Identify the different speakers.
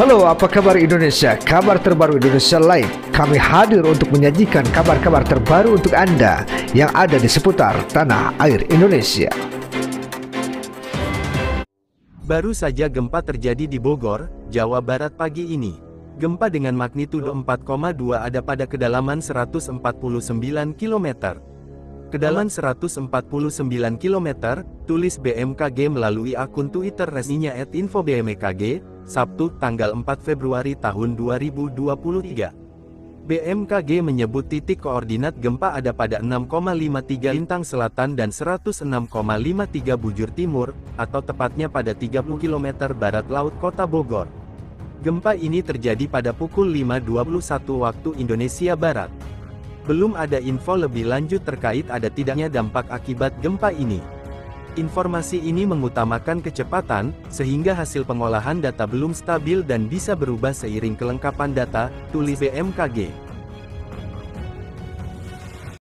Speaker 1: Halo, apa kabar Indonesia? Kabar terbaru Indonesia Live. Kami hadir untuk menyajikan kabar-kabar terbaru untuk Anda yang ada di seputar tanah air Indonesia.
Speaker 2: Baru saja gempa terjadi di Bogor, Jawa Barat pagi ini. Gempa dengan magnitudo 4,2 ada pada kedalaman 149 km. Kedalaman 149 km, tulis BMKG melalui akun Twitter resminya @infobmkg, Sabtu, tanggal 4 Februari tahun 2023. BMKG menyebut titik koordinat gempa ada pada 6,53 Lintang Selatan dan 106,53 Bujur Timur, atau tepatnya pada 30 km barat laut kota Bogor. Gempa ini terjadi pada pukul 5.21 waktu Indonesia Barat. Belum ada info lebih lanjut terkait ada tidaknya dampak akibat gempa ini. Informasi ini mengutamakan kecepatan, sehingga hasil pengolahan data belum stabil dan bisa berubah seiring kelengkapan data, tulis BMKG.